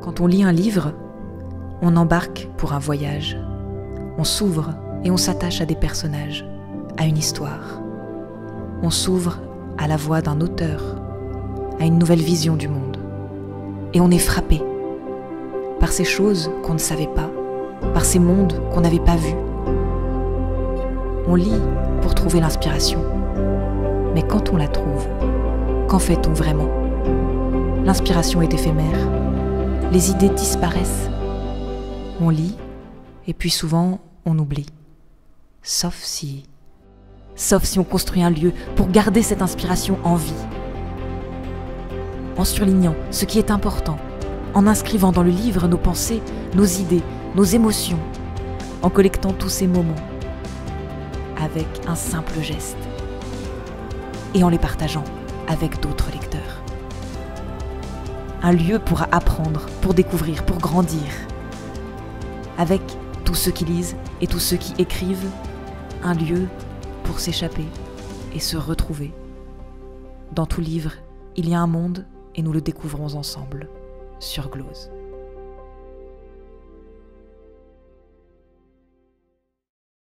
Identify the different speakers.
Speaker 1: Quand on lit un livre, on embarque pour un voyage. On s'ouvre et on s'attache à des personnages, à une histoire. On s'ouvre à la voix d'un auteur, à une nouvelle vision du monde. Et on est frappé par ces choses qu'on ne savait pas, par ces mondes qu'on n'avait pas vus. On lit pour trouver l'inspiration. Mais quand on la trouve, qu'en fait-on vraiment ? L'inspiration est éphémère. Les idées disparaissent. On lit, et puis souvent, on oublie. Sauf si on construit un lieu pour garder cette inspiration en vie. En surlignant ce qui est important, en inscrivant dans le livre nos pensées, nos idées, nos émotions, en collectant tous ces moments, avec un simple geste, et en les partageant avec d'autres lecteurs. Un lieu pour apprendre, pour découvrir, pour grandir, avec tous ceux qui lisent et tous ceux qui écrivent, un lieu pour s'échapper et se retrouver. Dans tout livre, il y a un monde et nous le découvrons ensemble sur Glose.